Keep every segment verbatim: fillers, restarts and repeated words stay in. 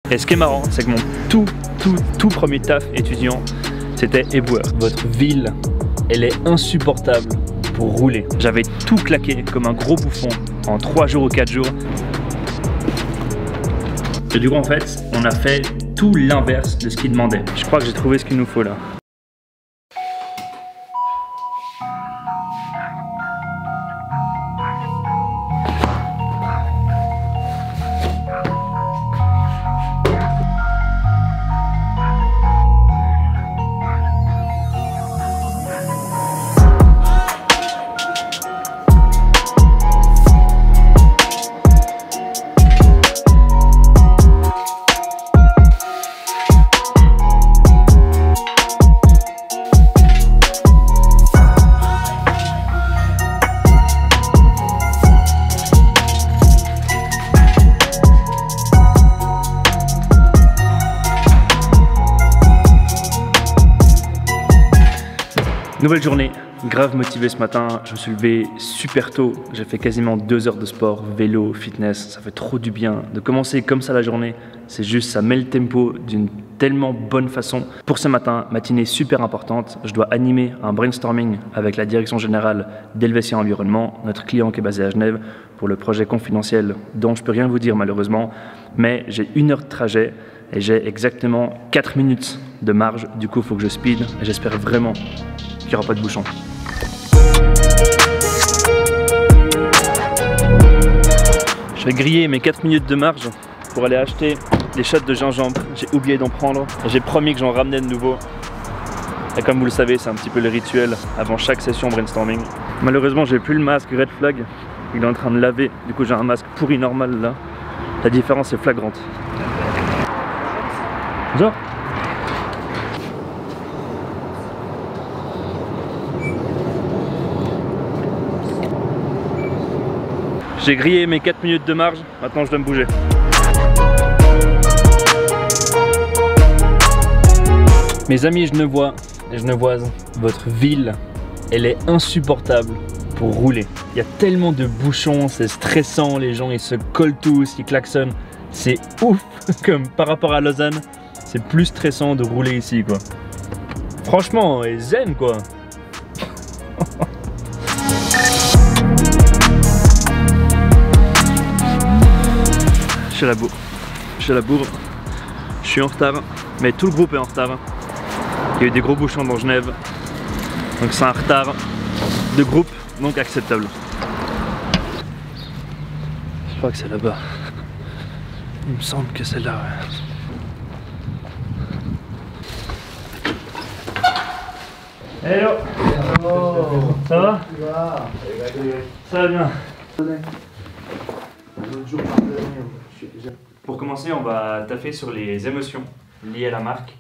Et ce qui est marrant, c'est que mon tout, tout, tout premier taf étudiant, c'était éboueur. Votre ville, elle est insupportable pour rouler. J'avais tout claqué comme un gros bouffon en trois jours ou quatre jours. Et du coup, en fait, on a fait tout l'inverse de ce qu'il demandait. Je crois que j'ai trouvé ce qu'il nous faut là. Nouvelle journée, grave motivé ce matin, je me suis levé super tôt, j'ai fait quasiment deux heures de sport, vélo, fitness, ça fait trop du bien. De commencer comme ça la journée, c'est juste, ça met le tempo d'une tellement bonne façon. Pour ce matin, matinée super importante, je dois animer un brainstorming avec la direction générale d'Helvetia Environnement, notre client qui est basé à Genève, pour le projet confidentiel dont je peux rien vous dire malheureusement, mais j'ai une heure de trajet et j'ai exactement quatre minutes de marge, du coup il faut que je speed et j'espère vraiment qu'il n'y aura pas de bouchon. Je vais griller mes quatre minutes de marge pour aller acheter des shots de gingembre. J'ai oublié d'en prendre. J'ai promis que j'en ramenais de nouveau. Et comme vous le savez, c'est un petit peu le rituel avant chaque session brainstorming. Malheureusement, j'ai plus le masque Red Flag. Il est en train de laver. Du coup, j'ai un masque pourri normal là. La différence est flagrante. Genre j'ai grillé mes quatre minutes de marge, maintenant je dois me bouger. Mes amis genevois et genevoises, votre ville, elle est insupportable pour rouler. Il y a tellement de bouchons, c'est stressant, les gens ils se collent tous, ils klaxonnent. C'est ouf, comme par rapport à Lausanne, c'est plus stressant de rouler ici quoi. Franchement, et zen quoi. Je suis à la bourre, je suis à la bourre, je suis en retard, mais tout le groupe est en retard. Il y a eu des gros bouchons dans Genève, donc c'est un retard de groupe, donc acceptable. Je crois que c'est là-bas. Il me semble que c'est là. Ouais. Hello. Hello. Ça va? Ça va bien. Pour commencer, on va taffer sur les émotions liées à la marque.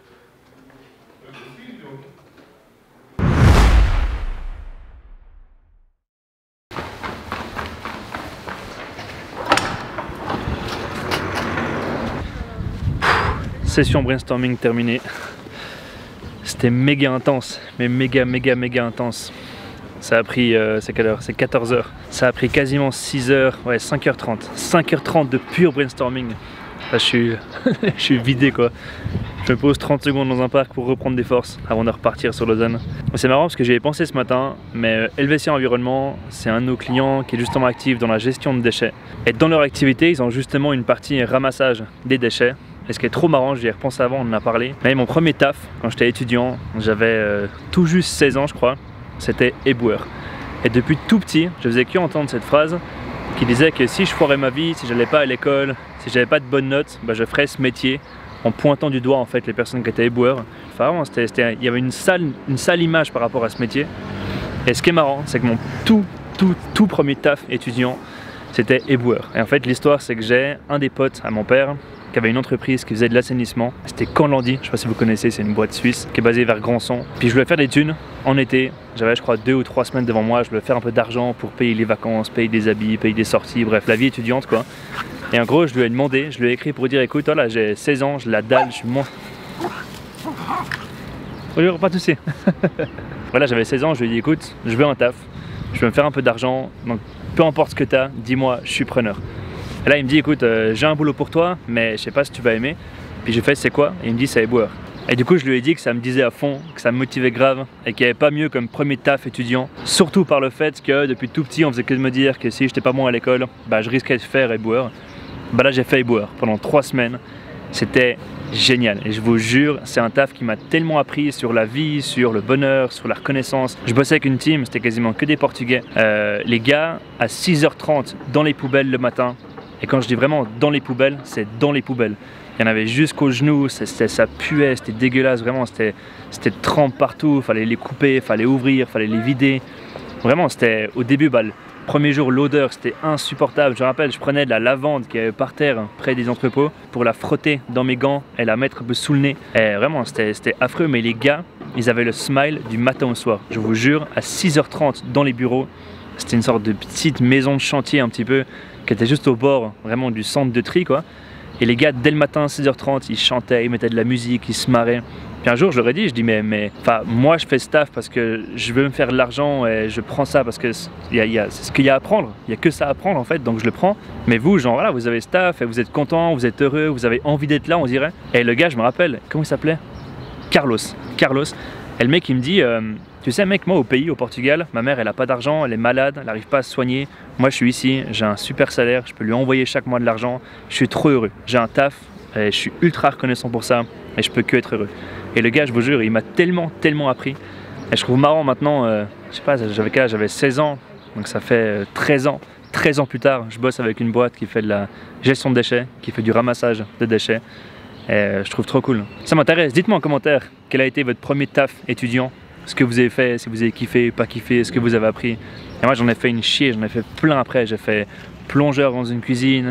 Session brainstorming terminée. C'était méga intense, mais méga méga méga intense. Ça a pris, euh, c'est quelle heure? C'est quatorze heures. Ça a pris quasiment six heures, ouais cinq heures trente. cinq heures trente de pur brainstorming. Là, je suis, je suis vidé quoi. Je me pose trente secondes dans un parc pour reprendre des forces avant de repartir sur Lausanne. C'est marrant parce que j'y ai pensé ce matin, mais Helvetia Environnement, c'est un de nos clients qui est justement actif dans la gestion de déchets. Et dans leur activité, ils ont justement une partie ramassage des déchets. Et ce qui est trop marrant, j'y ai repensé avant, on en a parlé. Mais mon premier taf, quand j'étais étudiant, j'avais euh, tout juste seize ans je crois, c'était éboueur. Et depuis tout petit, je faisais que entendre cette phrase qui disait que si je foirais ma vie, si j'allais pas à l'école, si j'avais pas de bonnes notes, bah je ferais ce métier en pointant du doigt en fait les personnes qui étaient éboueurs. Enfin, c'était, c'était, il y avait une sale, une sale image par rapport à ce métier. Et ce qui est marrant, c'est que mon tout, tout, tout premier taf étudiant, c'était éboueur. Et en fait, l'histoire, c'est que j'ai un des potes à mon père qui avait une entreprise qui faisait de l'assainissement. C'était Canlandi, je sais pas si vous connaissez, c'est une boîte suisse qui est basée vers Grandson. Puis je voulais faire des thunes en été. J'avais je crois deux ou trois semaines devant moi. Je voulais faire un peu d'argent pour payer les vacances, payer des habits, payer des sorties, bref, la vie étudiante quoi. Et en gros, je lui ai demandé, je lui ai écrit pour dire écoute, voilà, j'ai seize ans, j'ai la dalle, je suis mon... Oh, pas tousser. Voilà, j'avais seize ans, je lui ai dit écoute, je veux un taf, je veux me faire un peu d'argent, donc peu importe ce que t'as, dis-moi, je suis preneur. Et là il me dit écoute euh, j'ai un boulot pour toi mais je sais pas si tu vas aimer. Puis je fais c'est quoi? Et il me dit c'est éboueur. Et du coup je lui ai dit que ça me disait à fond, que ça me motivait grave et qu'il n'y avait pas mieux comme premier taf étudiant. Surtout par le fait que depuis tout petit on faisait que de me dire que si j'étais pas bon à l'école, bah je risquais de faire éboueur. Bah là j'ai fait éboueur pendant trois semaines. C'était génial et je vous jure c'est un taf qui m'a tellement appris sur la vie, sur le bonheur, sur la reconnaissance. Je bossais avec une team, c'était quasiment que des Portugais. Euh, les gars à six heures trente dans les poubelles le matin. Et quand je dis vraiment dans les poubelles, c'est dans les poubelles. Il y en avait jusqu'aux genoux, ça puait, c'était dégueulasse, vraiment, c'était trempe partout, fallait les couper, fallait ouvrir, fallait les vider. Vraiment, c'était au début, bah, le premier jour, l'odeur, c'était insupportable. Je me rappelle, je prenais de la lavande qui avait par terre, près des entrepôts, pour la frotter dans mes gants et la mettre un peu sous le nez. Et vraiment, c'était affreux, mais les gars, ils avaient le smile du matin au soir. Je vous jure, à six heures trente dans les bureaux, c'était une sorte de petite maison de chantier un petit peu, qui était juste au bord, vraiment, du centre de tri, quoi. Et les gars, dès le matin, six heures trente, ils chantaient, ils mettaient de la musique, ils se marraient. Puis un jour, je leur ai dit, je dis, mais, mais moi, je fais ce taf parce que je veux me faire de l'argent et je prends ça parce que c'est ce qu'il y a à prendre. Il n'y a que ça à prendre, en fait, donc je le prends. Mais vous, genre, voilà, vous avez ce taf et vous êtes content, vous êtes heureux, vous avez envie d'être là, on dirait. Et le gars, je me rappelle, comment il s'appelait? Carlos. Carlos. Et le mec, il me dit, euh, tu sais, mec, moi, au pays, au Portugal, ma mère, elle a pas d'argent, elle est malade, elle n'arrive pas à se soigner. Moi, je suis ici, j'ai un super salaire, je peux lui envoyer chaque mois de l'argent. Je suis trop heureux. J'ai un taf et je suis ultra reconnaissant pour ça et je peux que être heureux. Et le gars, je vous jure, il m'a tellement, tellement appris. Et je trouve marrant maintenant, euh, je sais pas, j'avais quel âge? J'avais seize ans, donc ça fait treize ans. treize ans plus tard, je bosse avec une boîte qui fait de la gestion de déchets, qui fait du ramassage de déchets. Et je trouve trop cool. Ça m'intéresse, dites-moi en commentaire quel a été votre premier taf étudiant, ce que vous avez fait, si vous avez kiffé, pas kiffé, ce que vous avez appris. Et moi j'en ai fait une chier, j'en ai fait plein après. J'ai fait plongeur dans une cuisine,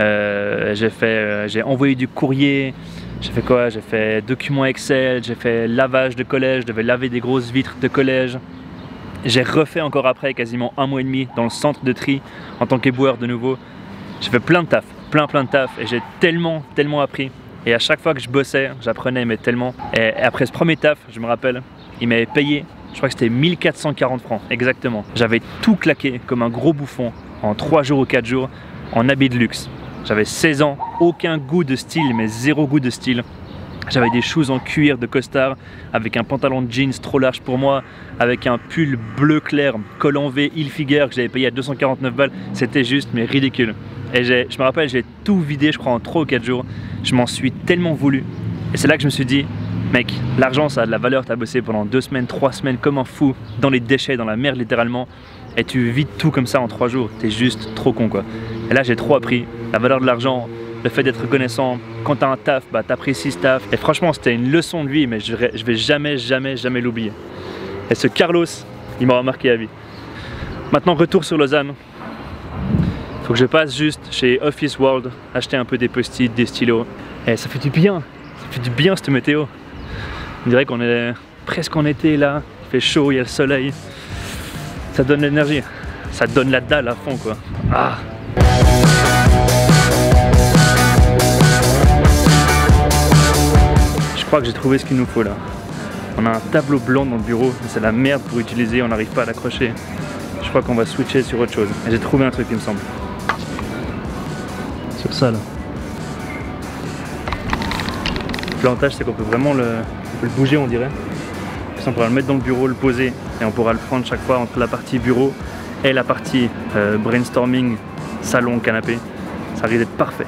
euh, j'ai fait, euh, j'ai envoyé du courrier, j'ai fait quoi? J'ai fait document Excel, j'ai fait lavage de collège, je devais laver des grosses vitres de collège. J'ai refait encore après quasiment un mois et demi dans le centre de tri en tant qu'éboueur de nouveau. J'ai fait plein de taf, plein plein de taf et j'ai tellement, tellement appris. Et à chaque fois que je bossais, j'apprenais mais tellement. Et après ce premier taf, je me rappelle, il m'avait payé, je crois que c'était mille quatre cent quarante francs, exactement. J'avais tout claqué comme un gros bouffon en trois jours ou quatre jours en habit de luxe. J'avais seize ans, aucun goût de style, mais zéro goût de style. J'avais des shoes en cuir de costard, avec un pantalon de jeans trop large pour moi, avec un pull bleu clair, col en V, Hilfiger, que j'avais payé à deux cent quarante-neuf balles. C'était juste, mais ridicule. Et je me rappelle, j'ai tout vidé, je crois, en trois ou quatre jours. Je m'en suis tellement voulu. Et c'est là que je me suis dit, mec, l'argent, ça a de la valeur. Tu as bossé pendant deux semaines, trois semaines, comme un fou, dans les déchets, dans la merde, littéralement. Et tu vides tout comme ça en trois jours. T'es juste trop con, quoi. Et là, j'ai trop appris. La valeur de l'argent, le fait d'être reconnaissant. Quand t'as un taf, bah t'apprécies ce taf. Et franchement, c'était une leçon de vie, mais je vais jamais, jamais, jamais l'oublier. Et ce Carlos, il m'aura marqué à vie. Maintenant, retour sur Lausanne. Faut que je passe juste chez Office World, acheter un peu des post-it, des stylos. Et ça fait du bien, ça fait du bien cette météo. On dirait qu'on est presque en été là, il fait chaud, il y a le soleil. Ça donne l'énergie, ça donne la dalle à fond quoi. Ah. Je crois que j'ai trouvé ce qu'il nous faut là. On a un tableau blanc dans le bureau, c'est la merde pour utiliser, on n'arrive pas à l'accrocher. Je crois qu'on va switcher sur autre chose. J'ai trouvé un truc il me semble. Sur ça là. L'avantage c'est qu'on peut vraiment le, on peut le bouger on dirait. Puis on pourra le mettre dans le bureau, le poser et on pourra le prendre chaque fois entre la partie bureau et la partie euh, brainstorming, salon, canapé. Ça risque d'être parfait.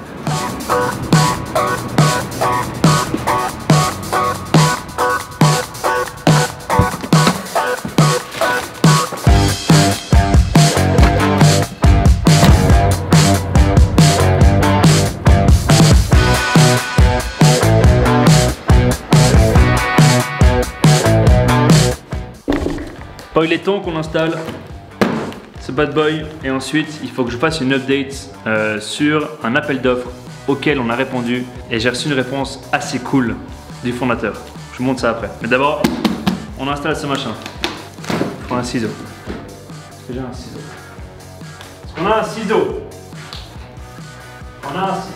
Toiletton qu'on installe ce bad boy et ensuite il faut que je fasse une update euh, sur un appel d'offres auquel on a répondu et j'ai reçu une réponse assez cool du fondateur. Je vous montre ça après. Mais d'abord, on installe ce machin. Il faut un ciseau. Est-ce que j'ai un ciseau? Est-ce qu'on a un ciseau? On a un ciseau.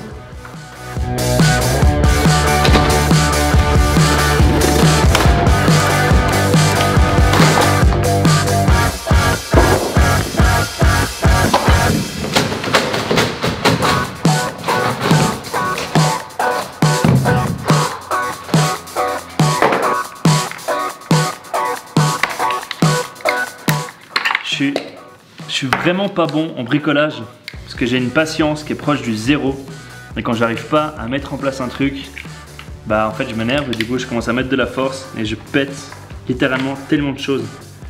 suis vraiment pas bon en bricolage parce que j'ai une patience qui est proche du zéro. Et quand j'arrive pas à mettre en place un truc, bah en fait je m'énerve et du coup je commence à mettre de la force et je pète littéralement tellement de choses.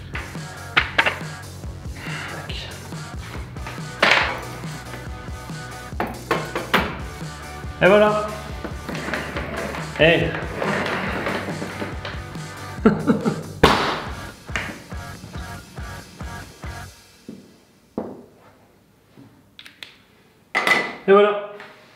Et voilà. Hey. Et voilà.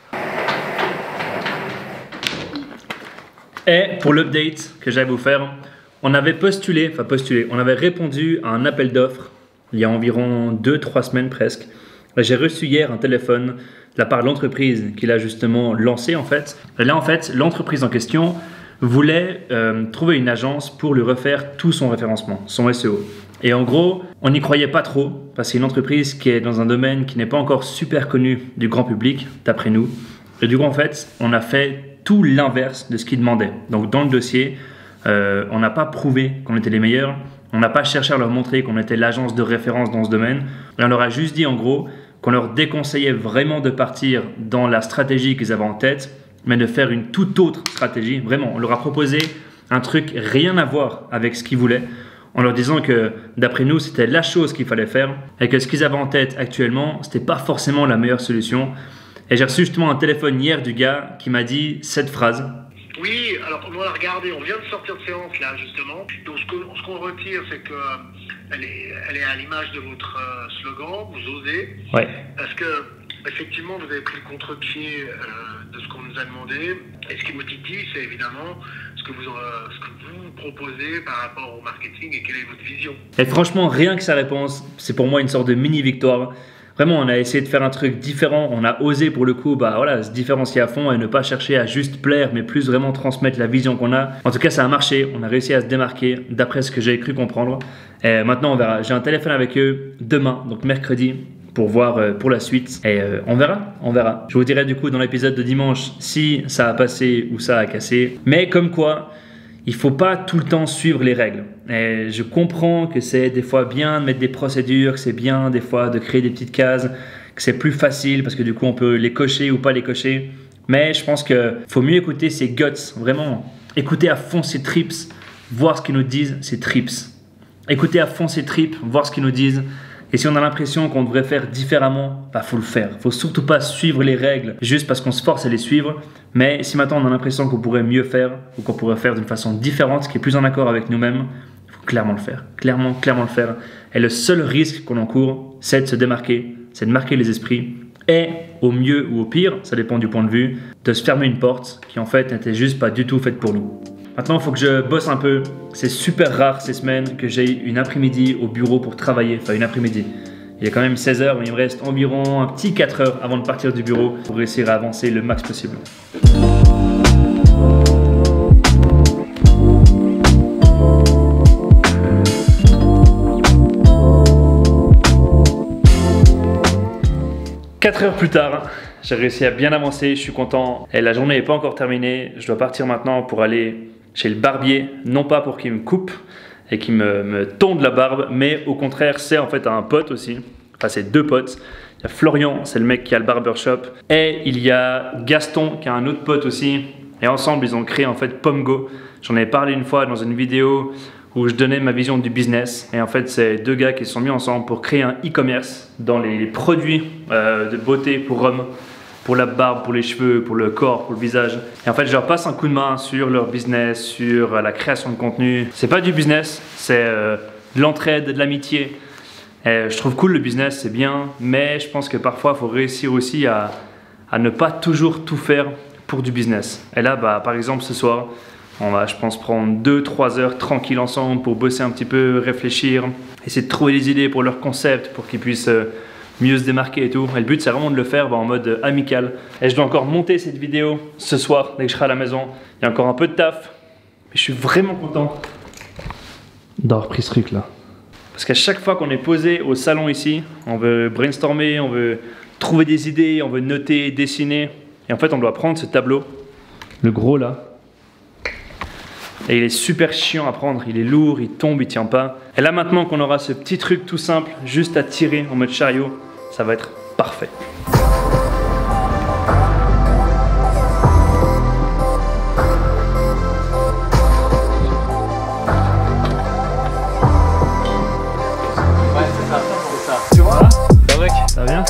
Et pour l'update que j'allais vous faire, on avait postulé, enfin postulé, on avait répondu à un appel d'offres il y a environ deux trois semaines presque. J'ai reçu hier un téléphone de la part de l'entreprise qu'il a justement lancé en fait. Et là en fait, l'entreprise en question voulait euh, trouver une agence pour lui refaire tout son référencement, son S E O. Et en gros, on n'y croyait pas trop parce que c'est une entreprise qui est dans un domaine qui n'est pas encore super connu du grand public, d'après nous. Et du coup en fait, on a fait tout l'inverse de ce qu'ils demandaient. Donc dans le dossier, euh, on n'a pas prouvé qu'on était les meilleurs, on n'a pas cherché à leur montrer qu'on était l'agence de référence dans ce domaine. Et on leur a juste dit en gros qu'on leur déconseillait vraiment de partir dans la stratégie qu'ils avaient en tête, mais de faire une toute autre stratégie. Vraiment, on leur a proposé un truc rien à voir avec ce qu'ils voulaient, en leur disant que d'après nous, c'était la chose qu'il fallait faire et que ce qu'ils avaient en tête actuellement, c'était pas forcément la meilleure solution. Et j'ai reçu justement un téléphone hier du gars qui m'a dit cette phrase. Oui, alors on va regarder, on vient de sortir de séance là justement. Donc ce qu'on ce qu'on retire, c'est que elle est, elle est à l'image de votre euh, slogan, vous osez. Ouais. Parce que effectivement, vous avez pris le contre-pied euh, de ce qu'on nous a demandé. Et ce qui nous titille, c'est évidemment ce que, vous, euh, ce que vous proposez par rapport au marketing et quelle est votre vision. Et franchement, rien que sa réponse, c'est pour moi une sorte de mini-victoire. Vraiment, on a essayé de faire un truc différent, on a osé pour le coup bah, voilà, se différencier à fond et ne pas chercher à juste plaire, mais plus vraiment transmettre la vision qu'on a. En tout cas, ça a marché, on a réussi à se démarquer d'après ce que j'ai cru comprendre. Et maintenant, on verra. J'ai un téléphone avec eux demain, donc mercredi, pour voir euh, pour la suite. Et euh, on verra, on verra. Je vous dirai du coup dans l'épisode de dimanche si ça a passé ou ça a cassé. Mais comme quoi, il ne faut pas tout le temps suivre les règles. Et je comprends que c'est des fois bien de mettre des procédures, que c'est bien des fois de créer des petites cases, que c'est plus facile parce que du coup on peut les cocher ou pas les cocher. Mais je pense qu'il faut mieux écouter ses guts, vraiment. Écouter à fond ses trips, voir ce qu'ils nous disent, ses trips. Écouter à fond ses tripes, voir ce qu'ils nous disent. Et si on a l'impression qu'on devrait faire différemment, bah faut le faire. Faut surtout pas suivre les règles juste parce qu'on se force à les suivre. Mais si maintenant on a l'impression qu'on pourrait mieux faire ou qu'on pourrait faire d'une façon différente, qui est plus en accord avec nous-mêmes, il faut clairement le faire. Clairement, clairement le faire. Et le seul risque qu'on encourt, c'est de se démarquer, c'est de marquer les esprits. Et au mieux ou au pire, ça dépend du point de vue, de se fermer une porte qui en fait n'était juste pas du tout faite pour nous. Maintenant, il faut que je bosse un peu. C'est super rare ces semaines que j'ai une après-midi au bureau pour travailler. Enfin, une après-midi. Il est quand même seize heures, mais il me reste environ un petit quatre heures avant de partir du bureau pour réussir à avancer le max possible. quatre heures plus tard, j'ai réussi à bien avancer, je suis content. Et la journée n'est pas encore terminée. Je dois partir maintenant pour aller chez le barbier, non pas pour qu'il me coupe et qu'il me, me tonde la barbe, mais au contraire, c'est en fait un pote aussi. Enfin, c'est deux potes. Il y a Florian, c'est le mec qui a le barbershop. Et il y a Gaston, qui a un autre pote aussi. Et ensemble, ils ont créé en fait Pomgo. J'en ai parlé une fois dans une vidéo où je donnais ma vision du business. Et en fait, c'est deux gars qui se sont mis ensemble pour créer un e-commerce dans les produits euh, de beauté pour hommes. Pour la barbe, pour les cheveux, pour le corps, pour le visage. Et en fait, je leur passe un coup de main sur leur business, sur la création de contenu. C'est pas du business, c'est euh, de l'entraide, de l'amitié. Et je trouve cool le business, c'est bien, mais je pense que parfois, il faut réussir aussi à, à ne pas toujours tout faire pour du business. Et là, bah, par exemple, ce soir, on va, je pense, prendre deux trois heures tranquilles ensemble pour bosser un petit peu, réfléchir, essayer de trouver des idées pour leur concept, pour qu'ils puissent euh, mieux se démarquer et tout. Et le but, c'est vraiment de le faire bah, en mode amical. Et je dois encore monter cette vidéo ce soir, dès que je serai à la maison. Il y a encore un peu de taf, mais je suis vraiment content d'avoir pris ce truc là. Parce qu'à chaque fois qu'on est posé au salon ici, on veut brainstormer, on veut trouver des idées, on veut noter, dessiner. Et en fait, on doit prendre ce tableau, le gros là, Et il est super chiant à prendre, il est lourd, il tombe, il tient pas. Et là maintenant qu'on aura ce petit truc tout simple, juste à tirer en mode chariot, ça va être parfait. Ça va bien?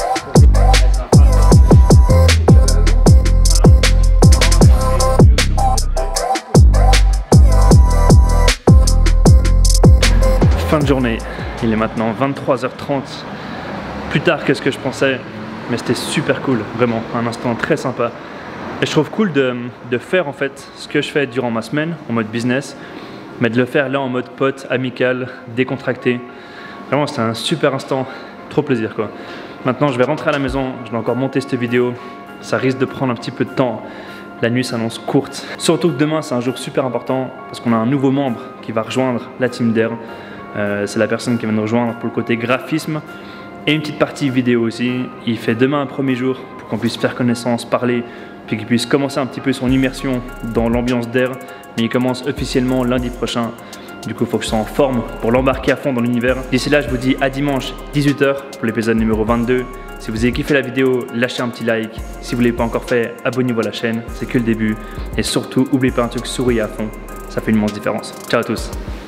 Fin de journée, il est maintenant vingt-trois heures trente, plus tard que ce que je pensais, mais c'était super cool, vraiment, un instant très sympa. Et je trouve cool de, de faire en fait ce que je fais durant ma semaine, en mode business, mais de le faire là en mode pote, amical, décontracté. Vraiment, c'était un super instant, trop plaisir quoi. Maintenant, je vais rentrer à la maison, je vais encore monter cette vidéo. Ça risque de prendre un petit peu de temps. La nuit s'annonce courte. Surtout que demain, c'est un jour super important parce qu'on a un nouveau membre qui va rejoindre la team d'Air. Euh, c'est la personne qui va nous rejoindre pour le côté graphisme et une petite partie vidéo aussi. Il fait demain un premier jour pour qu'on puisse faire connaissance, parler, puis qu'il puisse commencer un petit peu son immersion dans l'ambiance d'Air. Mais il commence officiellement lundi prochain. Du coup, il faut que je sois en forme pour l'embarquer à fond dans l'univers. D'ici là, je vous dis à dimanche dix-huit heures pour l'épisode numéro vingt-deux. Si vous avez kiffé la vidéo, lâchez un petit like. Si vous ne l'avez pas encore fait, abonnez-vous à la chaîne, c'est que le début. Et surtout, n'oubliez pas un truc, souriez à fond. Ça fait une immense différence. Ciao à tous.